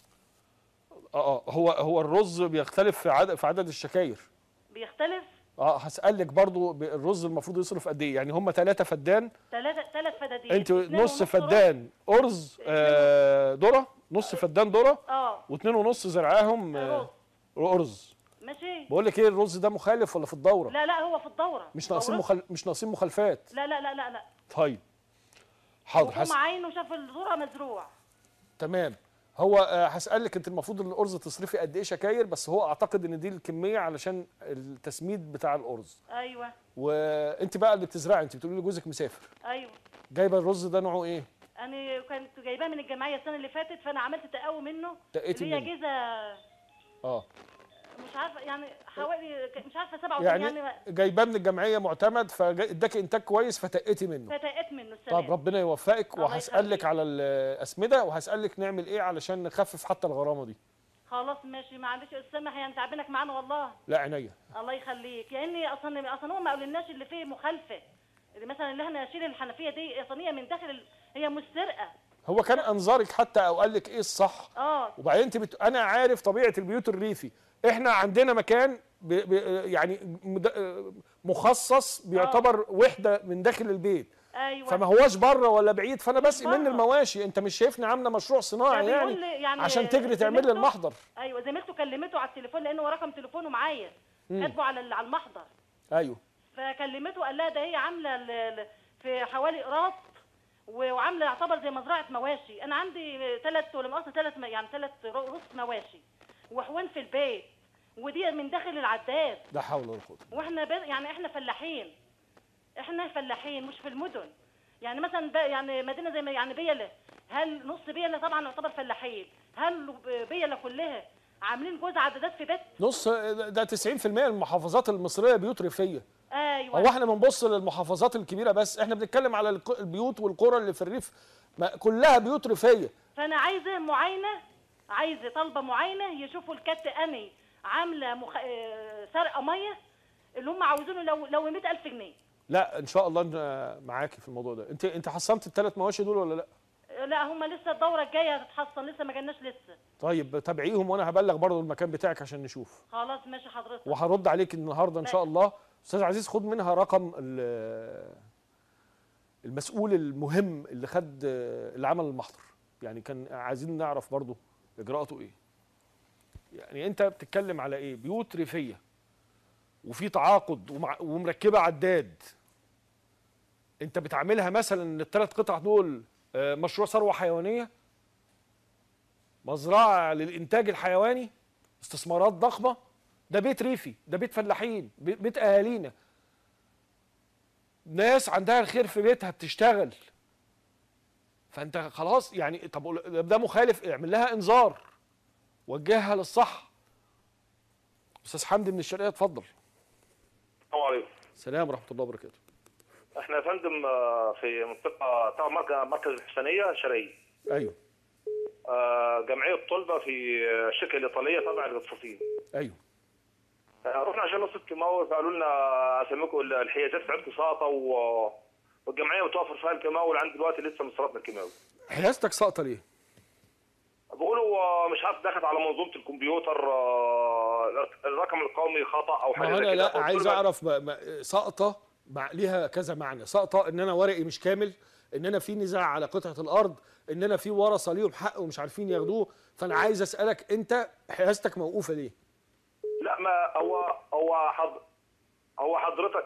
هو الرز بيختلف في عدد الشكاير. بيختلف؟ هسألك برضو الرز المفروض يصرف قد ايه؟ يعني هم 3 فدان. 3 فدادين. انت نص فدان ارز ذره، نص فدان ذره و2.5 زرعاهم ارز. ماشي. بقول لك ايه، الرز ده مخالف ولا في الدوره؟ لا هو في الدوره. مش ناقصين مخالفات. لا. طيب حاضر. حسب عينه شاف الذره مزروع. تمام. هو هسألك انت المفروض الارز تصرفي قد ايه شكاير، بس هو اعتقد ان دي الكميه علشان التسميد بتاع الارز. ايوه. وانت بقى اللي بتزرعي، انت بتقولي لي جوزك مسافر. ايوه. جايبه الرز ده نوعه ايه؟ انا كنت جايباه من الجمعيه السنه اللي فاتت، فانا عملت تقاوي منه. تقيتي اللي هي منه. جيزه. مش عارفه يعني حوالي مش عارفه 97 يعني جايباه من الجمعيه معتمد فاداكي انتاج كويس فتقيتي منه. فتقيت منه السنه. طب ربنا يوفقك، الله وهسألك يخليك. على الاسمده، وهسألك نعمل ايه علشان نخفف حتى الغرامه دي. خلاص ماشي، معلش سامح يعني تعبينك معانا والله. لا عينيا. الله يخليك، يعني اصلا هو ما قالولناش اللي فيه مخالفه، اللي مثلا اللي احنا نشيل الحنفيه دي صينيه من داخل هي مش سرقه. هو كان انظارك حتى او قال لك ايه الصح؟ وبعدين انت انا عارف طبيعه البيوت الريفي، احنا عندنا مكان يعني مخصص بيعتبر وحده من داخل البيت. ايوه. فما هواش بره ولا بعيد، فانا بسقي من المواشي. انت مش شايفني عامله مشروع صناعي يعني عشان تجري تعمل لي المحضر. ايوه زميلته كلمته على التليفون لانه رقم تليفونه معايا كاتبه على المحضر. ايوه. فكلمته قال لها ده هي عامله في حوالي قراط وعامله يعتبر زي مزرعه مواشي. انا عندي ثلاث رؤوس مواشي وحوان في البيت، ودي من داخل العداد. لا حول ولا قوه. واحنا يعني احنا فلاحين، مش في المدن. يعني مثلا يعني مدينه زي يعني بيله، هل نص بيله طبعا يعتبر فلاحين، هل بيله كلها عاملين جوز عدادات في بيت؟ نص ده 90% من المحافظات المصريه بيوت ريفيه. ايوه. هو احنا بنبص للمحافظات الكبيره بس، احنا بنتكلم على البيوت والقرى اللي في الريف كلها بيوت ريفيه. فانا عايزه معاينه، طالبه معاينه يشوفوا الكت اني عامله سرقه ميه اللي هم عاوزينه لو 100,000 جنيه. لا ان شاء الله معاكي في الموضوع ده. انت حصلت الثلاث مواشي دول ولا لا؟ لا هم لسه الدوره الجايه هتتحصن، لسه ما جالناش لسه. طيب تابعيهم وانا هبلغ برضه المكان بتاعك عشان نشوف. خلاص ماشي حضرتك. وهرد عليك النهارده ان شاء الله. استاذ عزيز خد منها رقم المسؤول المهم اللي عمل المحضر، يعني كان عايزين نعرف برضه اجراءاته ايه. يعني انت بتتكلم على ايه؟ بيوت ريفيه وفي تعاقد ومركبه عداد. انت بتعملها مثلا ان الثلاث قطع دول مشروع ثروه حيوانيه، مزرعه للانتاج الحيواني، استثمارات ضخمه. ده بيت ريفي، ده بيت فلاحين، بيت اهالينا، ناس عندها الخير في بيتها بتشتغل. فانت خلاص يعني طب ده مخالف، اعمل لها انذار، وجهها للصح. استاذ حمدي من الشرقيه اتفضل. السلام عليكم. السلام ورحمه الله وبركاته. احنا يا فندم في منطقه تبع مركز الحسينيه شرقيه. ايوه. جمعيه طلبه في الشركه الايطاليه تبع الغطاسين. ايوه. رحنا عشان نصب كيماوي، فقالوا لنا اساميكم الحيازات بتاعتكم ساقطه والجمعيه بتوفر فيها الكيماوي، لعند دلوقتي لسه مصرفنا الكيماوي. حيازتك ساقطه ليه؟ بيقولوا مش عارف دخلت على منظومه الكمبيوتر، الرقم القومي خطا او حاجه زي كده. انا لا عايز اعرف ساقطه ليها كذا معنى. ساقطه ان انا ورقي مش كامل، ان انا في نزاع على قطعه الارض، ان انا في ورثه ليهم حق ومش عارفين ياخدوه. فانا عايز اسالك انت حيازتك موقوفه ليه؟ لا ما هو حضرتك.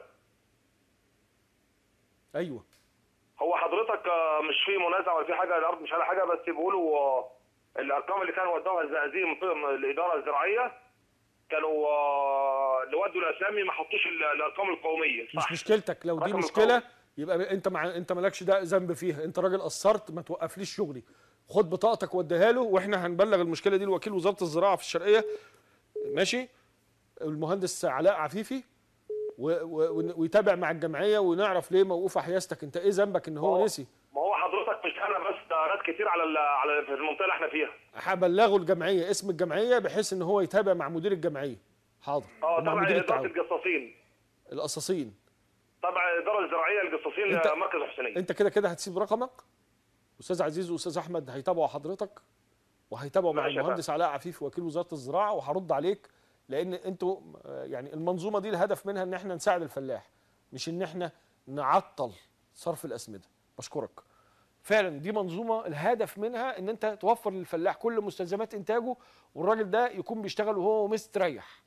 ايوه. هو حضرتك مش في منازع ولا في حاجه، الارض مش على حاجه، بس بيقولوا الارقام اللي كانوا ودوها الزقازيق من الاداره الزراعيه كانوا اللي ودوا الاسامي ما حطوش الارقام القوميه. مش مشكلتك، لو دي مشكله يبقى انت مالكش ده ذنب فيها. انت راجل قصرت، ما توقفليش شغلي. خد بطاقتك وديها له، واحنا هنبلغ المشكله دي لوكيل وزاره الزراعه في الشرقيه، ماشي، المهندس علاء عفيفي، ويتابع مع الجمعيه ونعرف ليه موقوفه حيازتك. انت ايه ذنبك ان هو نسي؟ ما هو حضرتك مش انا بس، ده ناس كتير على في المنطقه اللي احنا فيها. هبلغه الجمعيه، اسم الجمعيه، بحيث ان هو يتابع مع مدير الجمعيه. حاضر. تبع اداره القصاصين. القصاصين تبع الاداره الزراعيه القصاصين مركز الحسينيه. انت كده هتسيب رقمك. استاذ عزيز واستاذ احمد هيتابعوا حضرتك، وهيتابعوا مع المهندس علاء عفيف وكيل وزاره الزراعه، وهرد عليك. لان انتوا يعني المنظومه دي الهدف منها ان احنا نساعد الفلاح، مش ان احنا نعطل صرف الاسمده. بشكرك. فعلا دي منظومه الهدف منها ان انت توفر للفلاح كل مستلزمات انتاجه، والراجل ده يكون بيشتغل وهو مستريح.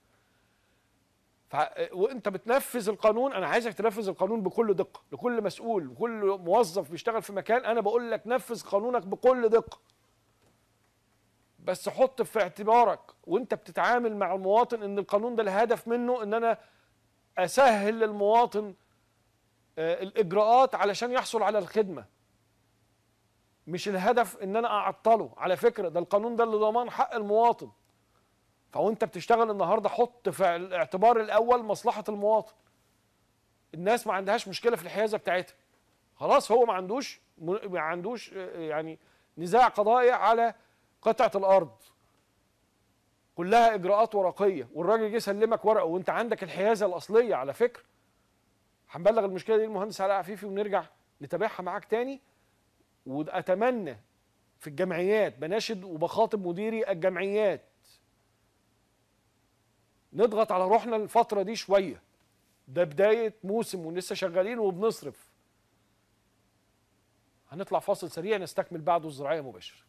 وانت بتنفذ القانون. انا عايزك تنفذ القانون بكل دقه. لكل مسؤول وكل موظف بيشتغل في مكان، انا بقول لك نفذ قانونك بكل دقه. بس حط في اعتبارك وانت بتتعامل مع المواطن ان القانون ده الهدف منه ان انا اسهل للمواطن الاجراءات علشان يحصل على الخدمه، مش الهدف ان انا اعطله. على فكره ده القانون ده اللي ضمان حق المواطن، فوانت بتشتغل النهارده حط في الاعتبار الاول مصلحه المواطن. الناس ما عندهاش مشكله في الحيازه بتاعتها، خلاص هو ما عندوش يعني نزاع قضائي على قطعه الارض، كلها اجراءات ورقيه، والراجل جه يسلمك ورقه وانت عندك الحيازه الاصليه. على فكره هنبلغ المشكله دي للمهندس علاء عفيفي ونرجع نتابعها معاك تاني. واتمنى في الجمعيات، بناشد وبخاطب مديري الجمعيات، نضغط على روحنا الفتره دي شويه، ده بدايه موسم ولسه شغالين وبنصرف. هنطلع فاصل سريع نستكمل بعده الزراعيه مباشر.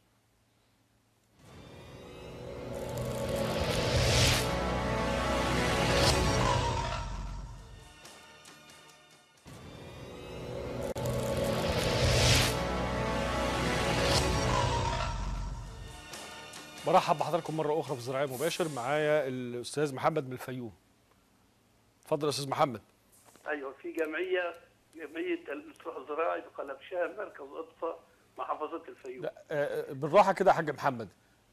برحب بحضراتكم مره اخرى في الزراعيه مباشر. معايا الاستاذ محمد من الفيوم. اتفضل يا استاذ محمد. ايوه، في جمعيه الاصلاح الزراعي بقلمشاه مركز اطفاء محافظه الفيوم. لا بالراحه كده يا حاج محمد.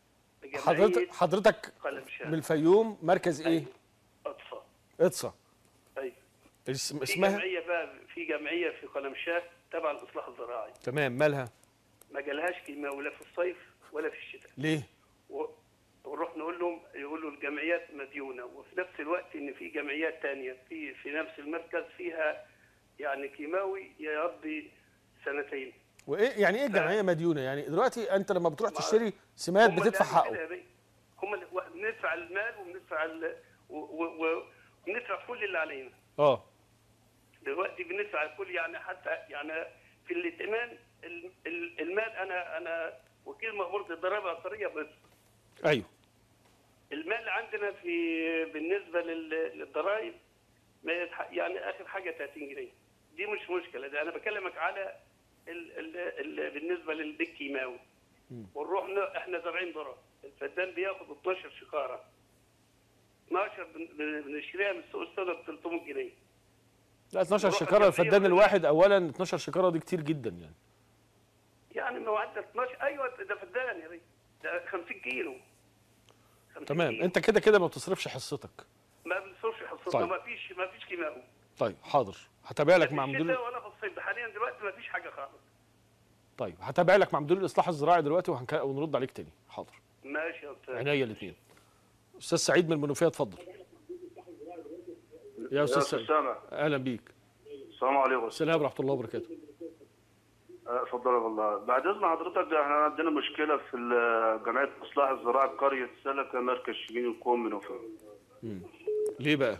حضرتك من الفيوم، مركز ايه؟ اطفاء. اطفاء. ايوه. اسمها في جمعيه في قلمشاه تبع الاصلاح الزراعي. تمام، مالها؟ ما جالهاش كيماوي لا في الصيف ولا في الشتاء. ليه؟ ونروح نقول لهم، يقولوا الجمعيات مديونه، وفي نفس الوقت ان في جمعيات ثانيه في نفس المركز فيها يعني كيماوي يقضي سنتين. وايه يعني ايه الجمعيه مديونه؟ يعني دلوقتي انت لما بتروح تشتري سماد بتدفع حقه. هم بندفع المال وبندفع وبندفع كل اللي علينا. دلوقتي بندفع كل، يعني حتى يعني في الائتمان المال انا وكيل مأمورية الضرائب العقارية بس. ايوه. المال عندنا بالنسبه للضرائب يعني اخر حاجه 30 جنيه. دي مش مشكله، ده انا بكلمك على بالنسبه للكيماوي. ونروح احنا زارعين ذره، الفدان بياخد 12 شكاره. 12 بنشتريها من السوق السوداء ب 300 جنيه. لا 12 شكاره الفدان الواحد، اولا 12 شكاره دي كتير جدا يعني. يعني معدل 12، ايوه ده فدان يا ريت، ده 50 كيلو. تمام، انت كده ما بتصرفش حصتك. ما بنصرفش حصتنا. طيب. ما فيش كيماوي. طيب حاضر، هتابع لك مع مدير ولا في الصيف، حاليا دلوقتي ما فيش حاجه خالص. طيب هتابع لك مع مدير الاصلاح الزراعي دلوقتي ونرد عليك تاني. حاضر. ماشي يا استاذ. عينيا الاثنين. استاذ سعيد من المنوفيه، اتفضل. يا استاذ سعيد. اهلا بيك. السلام عليكم. السلام ورحمه الله وبركاته. اتفضل والله. بعد اذن حضرتك، احنا عندنا مشكله في جمعيه الاصلاح الزراعي قريه سلكه مركز شبين الكوم منوفيه. ليه بقى؟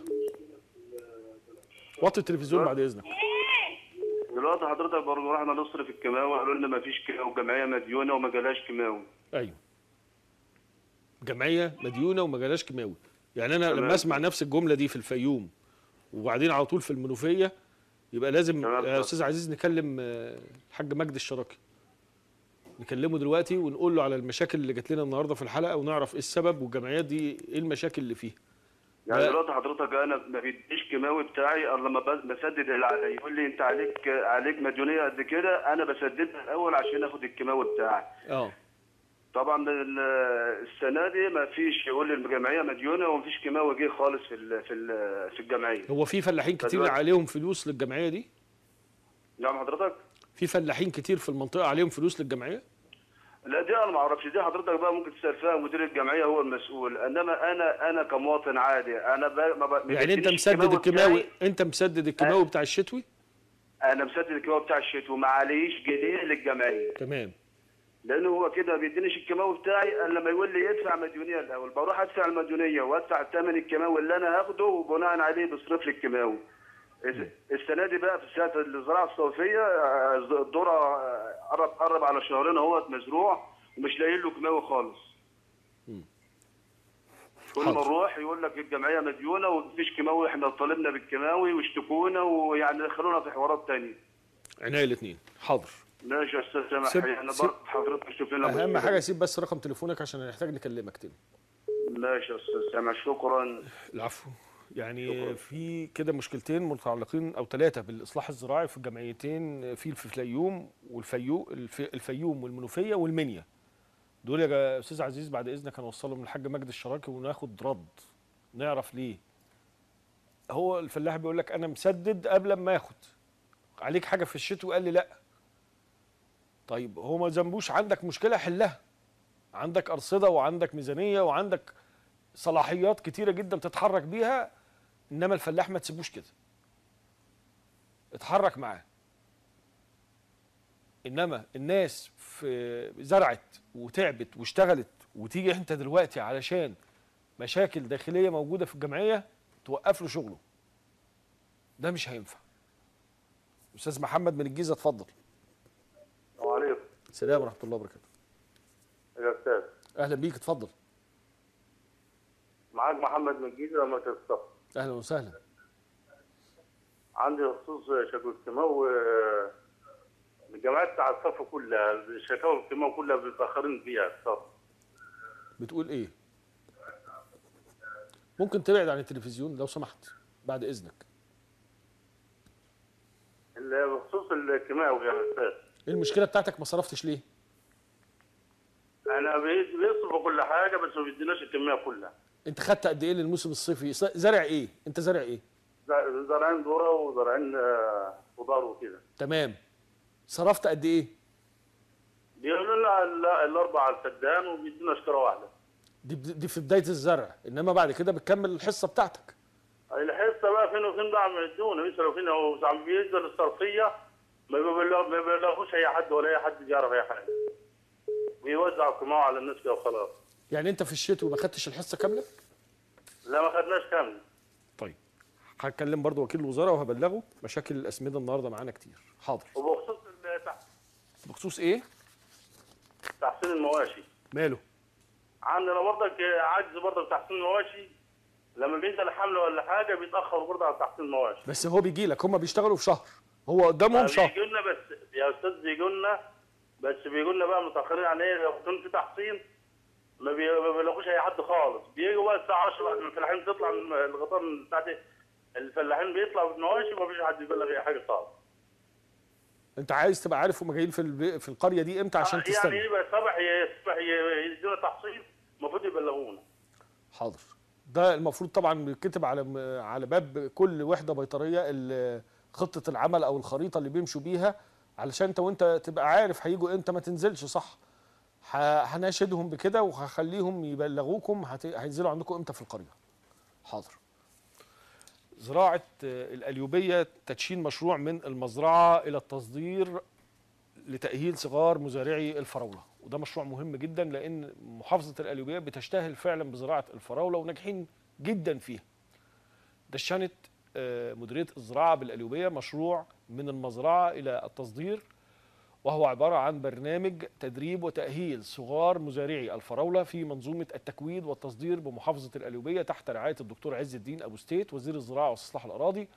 وطي التلفزيون بعد اذنك. دلوقتي حضرتك برضه رحنا نصرف الكيماوي، قالوا لنا ما فيش كيماوي، جمعيه مديونه وما جالهاش كيماوي. ايوه. جمعيه مديونه وما جالهاش كيماوي، يعني انا لما اسمع نفس الجمله دي في الفيوم وبعدين على طول في المنوفيه، يبقى لازم يا استاذ عزيز نكلم الحاج مجدي الشراكي. نكلمه دلوقتي ونقول له على المشاكل اللي جات لنا النهارده في الحلقه، ونعرف ايه السبب والجمعيات دي ايه المشاكل اللي فيها. يعني دلوقتي حضرتك انا ما بيديش كيماوي بتاعي الا لما بسدد اللي عليا، يقول لي انت عليك مديونيه قد كده، انا بسددها الاول عشان اخد الكيماوي بتاعي. طبعا السنه دي ما فيش، يقول لي الجمعيه مديونه وما فيش كيماوي جه خالص في الجمعيه. هو في فلاحين كتير عليهم فلوس للجمعيه دي؟ نعم حضرتك؟ في فلاحين كتير في المنطقه عليهم فلوس للجمعيه؟ لا دي انا ما اعرفش، دي حضرتك بقى ممكن تسال فيها مدير الجمعيه، هو المسؤول. انما انا كمواطن عادي، انا يعني انت مسدد الكيماوي، انت مسدد الكيماوي بتاع الشتوي؟ انا مسدد الكيماوي بتاع الشتوي وما عليش جنيه للجمعيه. تمام. لانه هو كده ما بيدينيش الكيماوي بتاعي الا لما يقول لي ادفع مديونيه الاول، بروح ادفع المديونيه وادفع ثمن الكيماوي اللي انا هاخده، وبناء عليه بيصرف لي الكيماوي. السنه دي بقى في سنه الزراعه الصيفيه الذره قرب على شهرين اهوت مزروع ومش لاقيين له كيماوي خالص. كل ما نروح يقول لك الجمعيه مديونه ومفيش كيماوي، احنا طالبنا بالكيماوي واشتكونا ويعني دخلونا في حوارات ثانيه. عينيا الاثنين. حاضر. ماشي يا استاذ سامح، يعني برضه حضرتك شوف لنا اهم حاجه سيب بس رقم تليفونك عشان هنحتاج نكلمك تاني. ماشي يا استاذ سامح، شكرا. العفو. يعني في كده مشكلتين متعلقين او 3 بالاصلاح الزراعي في الجمعيتين، في الفيوم الفيوم والمنوفيه والمنيا. دول يا استاذ عزيز بعد اذنك هنوصلهم للحاج مجدي الشراكي وناخد رد نعرف ليه. هو الفلاح بيقول لك انا مسدد قبل ما اخد عليك حاجه في الشتوى، قال لي لا. طيب هو ما ذنبوش، عندك مشكله حلها، عندك ارصده وعندك ميزانيه وعندك صلاحيات كتيره جدا تتحرك بيها، انما الفلاح ما تسيبوش كده، اتحرك معاه. انما الناس في زرعت وتعبت واشتغلت، وتيجي انت دلوقتي علشان مشاكل داخليه موجوده في الجمعيه توقف له شغله، ده مش هينفع. استاذ محمد من الجيزه اتفضل. السلام عليكم. السلام ورحمه الله وبركاته. يا استاذ اهلا بيك، اتفضل. معاك محمد من الجيزه مركز الصف. اهلا وسهلا. عندي خصوص شكوى الكيماوي، الجامعات بتاع الصف كلها شكاوى الكيماوي كلها متاخرين فيها الصف. بتقول ايه؟ ممكن تبعد عن التلفزيون لو سمحت بعد اذنك. بخصوص الكيماوي يا استاذ. ايه المشكله بتاعتك؟ ما صرفتش ليه؟ انا بيصرفوا كل حاجه بس ما بيديناش الكميه كلها. انت خدت قد ايه للموسم الصيفي؟ زرع ايه؟ انت زرع ايه؟ زرعين ذره وزرعين خضار وكده. تمام. صرفت قد ايه؟ بيقولوا لنا الاربعه على الفدان وبيدينا شكاره واحده. دي في بدايه الزرع، انما بعد كده بتكمل الحصه بتاعتك. الحصه بقى فين وفين بقى يدونا يسالوا فينا وعم بينزل الصرفيه ما بيبلغوش اي حد ولا اي حد بيعرف اي حاجه. بيوزعوا الكيماوي على الناس كده وخلاص. يعني انت في الشتوى ما خدتش الحصه كامله؟ لا ما خدناش كامله. طيب هتكلم برضو وكيل الوزاره وهبلغه. مشاكل الاسمده النهارده معانا كتير. حاضر. وبخصوص بخصوص ايه؟ تحسين المواشي. ماله؟ عندنا برضك عجز برضك في تحسين المواشي، لما بينزل حمله ولا حاجه بيتاخر برضه على تحسين المواشي. بس هو بيجي لك، هم بيشتغلوا في شهر، هو قدامهم شهر. بيجوا لنا بس يا استاذ بيجوا لنا بقى متاخرين عن ايه. لو كان في تحصين ما بيلاقوش اي حد خالص. بيجوا بقى الساعه 10 بعد ما الفلاحين بتطلع من الغطار بتاعت الفلاحين بيطلعوا بالمواشي وما فيش حد يبلغ اي حاجه خالص. انت عايز تبقى عارف هم جايين في القريه دي امتى عشان تستنى. يعني يبقى الصبح يدينا تحصين المفروض يبلغونا. حاضر. ده المفروض طبعا بيتكتب على باب كل وحده بيطريه خطه العمل او الخريطه اللي بيمشوا بيها، علشان انت وانت تبقى عارف هيجوا امتى ما تنزلش. صح. هناشدهم بكده وهخليهم يبلغوكم هينزلوا عندكم امتى في القريه. حاضر. زراعه القليوبيه، تدشين مشروع من المزرعه الى التصدير لتاهيل صغار مزارعي الفراوله، وده مشروع مهم جدا لان محافظه القليوبيه بتشتهر فعلا بزراعه الفراوله وناجحين جدا فيها. دشنت مديريه الزراعه بالقليوبيه مشروع من المزرعه الى التصدير، وهو عباره عن برنامج تدريب وتاهيل صغار مزارعي الفراوله في منظومه التكويد والتصدير بمحافظه القليوبيه تحت رعايه الدكتور عز الدين ابو ستيت وزير الزراعه واستصلاح الاراضي،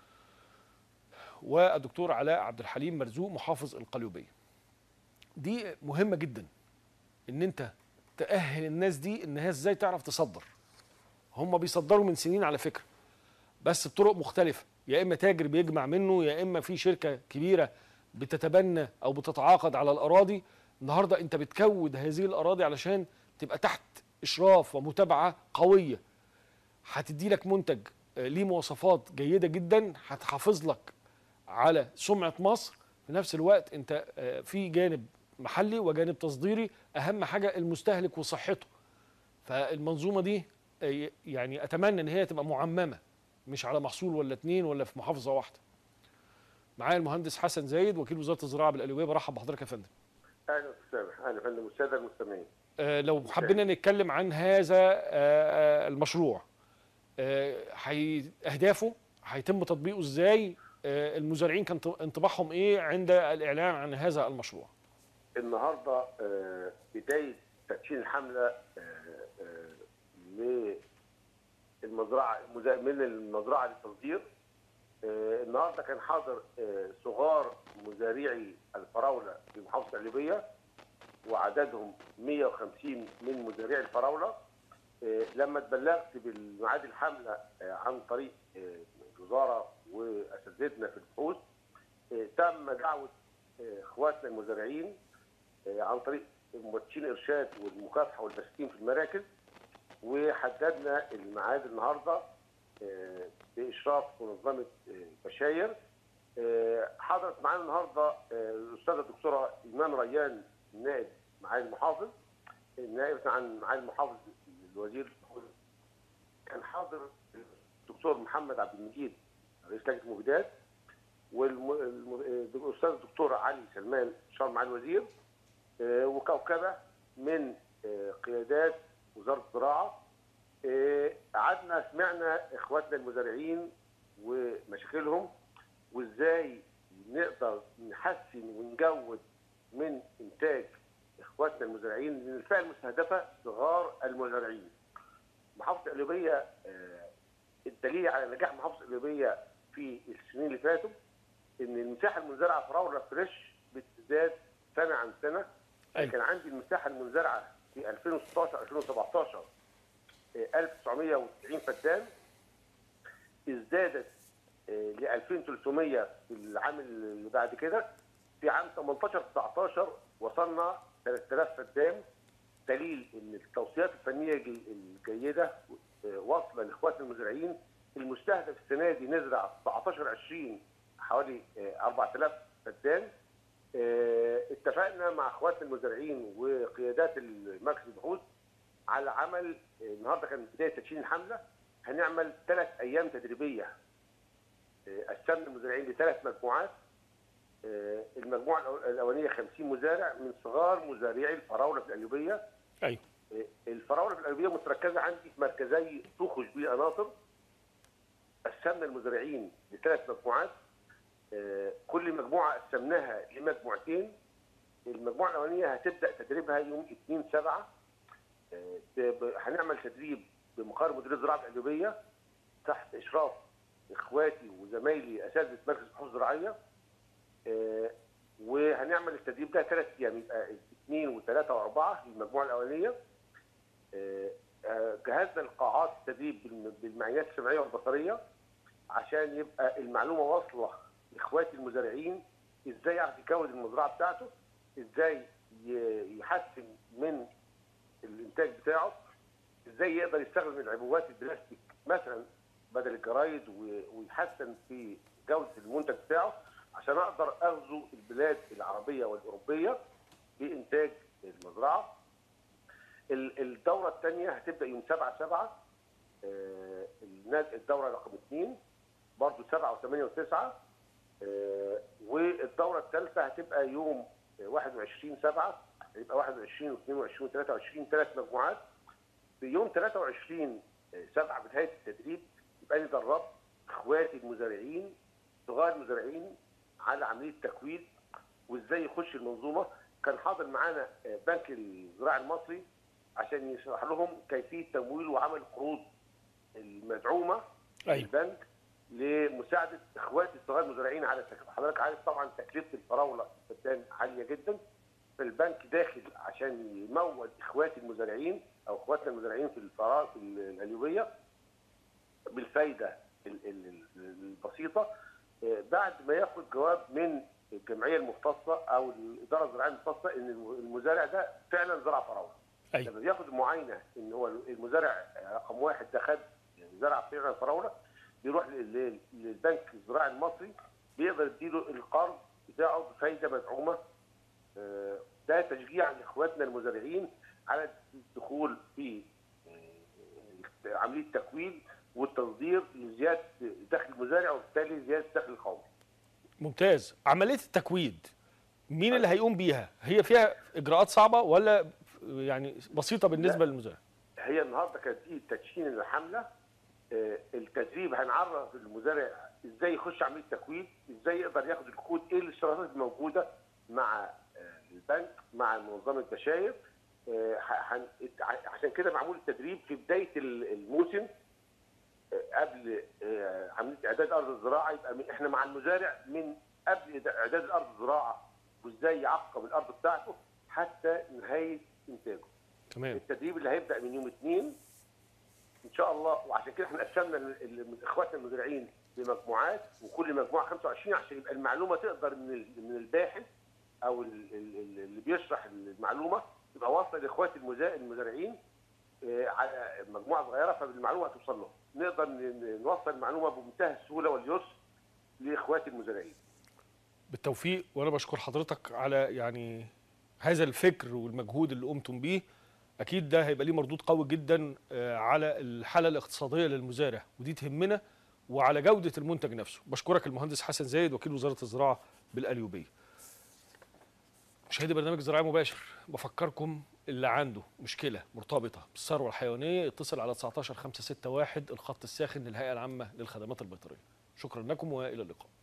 والدكتور علاء عبد الحليم مرزوق محافظ القليوبيه. دي مهمه جدا ان انت تاهل الناس دي انها ازاي تعرف تصدر. هم بيصدروا من سنين على فكره، بس بطرق مختلفه، يا اما تاجر بيجمع منه، يا اما في شركه كبيره بتتبنى او بتتعاقد على الاراضي. النهارده انت بتكود هذه الاراضي علشان تبقى تحت اشراف ومتابعه قويه، هتدي لك منتج ليه مواصفات جيده جدا، هتحافظ لك على سمعه مصر. في نفس الوقت انت في جانب محلي وجانب تصديري، اهم حاجه المستهلك وصحته. فالمنظومه دي يعني اتمنى ان هي تبقى معممه، مش على محصول ولا اتنين ولا في محافظه واحده. معايا المهندس حسن زايد وكيل وزاره الزراعه بالقليوبيه. برحب بحضرتك يا فندم. اهلا وسهلا. اهلا يا فندم والساده المستمعين. لو حبينا نتكلم عن هذا المشروع، اهدافه هيتم تطبيقه ازاي؟ المزارعين كان انطباعهم ايه عند الاعلان عن هذا المشروع؟ النهارده بدايه تدشين الحمله للمزرعه من المزرعه للتصدير النهارده كان حاضر صغار مزارعي الفراوله في محافظه القليوبيه، وعددهم 150 من مزارعي الفراوله. لما اتبلغت بالميعاد الحمله عن طريق الوزاره واساتذتنا في البحوث، تم دعوه اخواتنا المزارعين عن طريق مفتشين الارشاد والمكافحه والبساتين في المراكز، وحددنا الميعاد النهارده باشراف منظمه بشاير. حضرت معانا النهارده الاستاذه الدكتوره ايمان ريان نائب معالي المحافظ، النائب عن معالي المحافظ الوزير، كان حاضر الدكتور محمد عبد المجيد رئيس لجنه المبيدات، والاستاذ الدكتور علي سلمان شرم معالي الوزير، وكوكبه من قيادات وزاره الزراعه. قعدنا سمعنا اخواتنا المزارعين ومشاكلهم، وازاي نقدر نحسن ونجود من انتاج اخواتنا المزارعين، لان الفئه المستهدفه صغار المزارعين. محافظه القليوبيه الدليل على نجاح محافظه القليوبيه في السنين اللي فاتوا ان المساحه المنزرعه فراوله فريش بتزداد سنه عن سنه. كان عندي المساحه المنزرعه في 2016 2017 1990 فدان، ازدادت ل 2300 في العام اللي بعد كده. في عام 18 19 وصلنا 3000 فدان، دليل ان التوصيات الفنيه الجيده واصله لاخواتنا المزارعين. المستهدف السنه دي نزرع 19 20 حوالي 4000 فدان. اتفقنا مع اخواتنا المزارعين وقيادات المركز البحوث على عمل، النهارده كان بدايه تدشين الحمله، هنعمل 3 ايام تدريبيه. قسمنا المزارعين ل3 مجموعات. المجموعه الاولانيه 50 مزارع من صغار مزارعي الفراوله في القليوبيه. ايوه. الفراوله في القليوبيه متركزه عندي في مركزي توخش بيه قناطر. قسمنا المزارعين ل3 مجموعات. كل مجموعه قسمناها لمجموعتين. المجموعه الاولانيه هتبدا تدريبها يوم 2/7. هنعمل تدريب بمقر مديريه الزراعه في القليوبيه تحت اشراف اخواتي وزمايلي اساتذه مركز البحوث الزراعيه. وهنعمل التدريب ده 3 ايام، يبقى 2 و3 و4 في المجموعه الاولانيه. جهزنا القاعات التدريب بالمعايير السمعيه والبصريه عشان يبقى المعلومه واصله لاخواتي المزارعين، ازاي يعرف يكون المزرعه بتاعته، ازاي يحسن من الانتاج بتاعه، ازاي يقدر يستخدم العبوات البلاستيك مثلا بدل الجرايد، ويحسن في جوده المنتج بتاعه عشان اقدر اغزو البلاد العربيه والاوروبيه بانتاج المزرعه. الدوره الثانيه هتبدا يوم 7/7. الدوره رقم 2 برضه 7 و8 و9. والدوره الثالثه هتبقى يوم 21/7، يبقى 21 و22 و23 3 مجموعات. في يوم 23/7 بنهايه التدريب يبقى انا دربت اخواتي المزارعين صغار المزارعين على عمليه تكوين وازاي يخش المنظومه. كان حاضر معانا بنك الزراعي المصري عشان يشرح لهم كيفيه تمويل وعمل قروض المدعومه البنك لمساعده اخواتي الصغار المزارعين على التكلفه. حضرتك عارف طبعا تكلفه الفراوله الفدان عاليه جدا، فالبنك داخل عشان يمول اخواتي المزارعين او اخواتنا المزارعين في القليوبيه بالفايده البسيطه، بعد ما ياخد جواب من الجمعيه المختصه او الاداره الزراعيه المختصه ان المزارع ده فعلا زرع فراوله. لما بياخد المعاينه ان هو المزارع رقم 1 ده خد زرع فعلا فراوله، بيروح للبنك الزراعي المصري بيقدر يديله القرض بتاعه بفايده مدعومه. ده تشجيع لاخواتنا المزارعين على الدخول في عمليه تكوين والتصدير لزياده دخل المزارع وبالتالي زياده الدخل القومي. ممتاز. عمليه التكويد مين اللي هيقوم بيها؟ هي فيها اجراءات صعبه ولا يعني بسيطه بالنسبه للمزارع؟ هي النهارده كانت دي تدشين الحمله. التدريب هنعرف المزارع ازاي يخش عمليه تكوين، ازاي يقدر ياخد الكود، ايه الاشتراطات الموجوده مع البنك مع منظمه بشاير. عشان كده معمول التدريب في بدايه الموسم قبل عمليه اعداد ارض الزراعه، يبقى احنا مع المزارع من قبل اعداد الارض الزراعه وازاي يعقم الارض بتاعته حتى نهايه انتاجه. تمام. التدريب اللي هيبدا من يوم 2 ان شاء الله، وعشان كده احنا قسمنا اخواتنا المزارعين بمجموعات، وكل مجموعه 25 عشان يبقى المعلومه تقدر من الباحث او اللي بيشرح المعلومه تبقى واصله لاخوات المزارعين على مجموعه صغيره، فالمعلومه توصل لهم. نقدر نوصل المعلومه بمنتهى السهوله واليسر لاخوات المزارعين. بالتوفيق، وانا بشكر حضرتك على يعني هذا الفكر والمجهود اللي قمتم بيه. اكيد ده هيبقى ليه مردود قوي جدا على الحاله الاقتصاديه للمزارع، ودي تهمنا، وعلى جوده المنتج نفسه. بشكرك المهندس حسن زايد وكيل وزاره الزراعه بالقليوبيه. مشاهدي برنامج زراعي مباشر، بفكركم اللي عنده مشكله مرتبطه بالثروه الحيوانيه يتصل على 19561 الخط الساخن للهيئه العامه للخدمات البيطريه. شكرا لكم والى اللقاء.